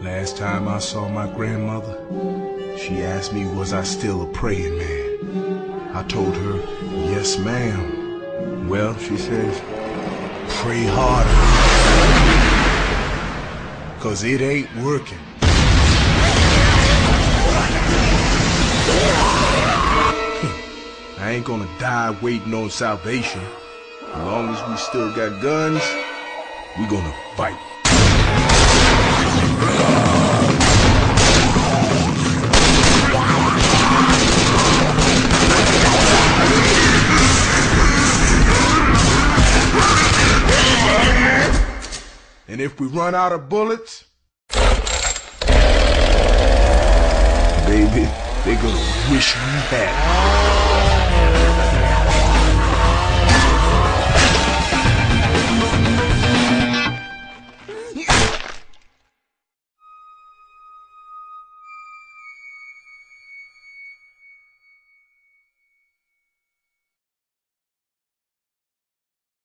Last time I saw my grandmother, she asked me was I still a praying man. I told her, yes ma'am. Well, she says, pray harder, 'cause it ain't working. I ain't gonna die waiting on salvation. As long as we still got guns, we gonna fight. And if we run out of bullets, baby, they're gonna wish we had.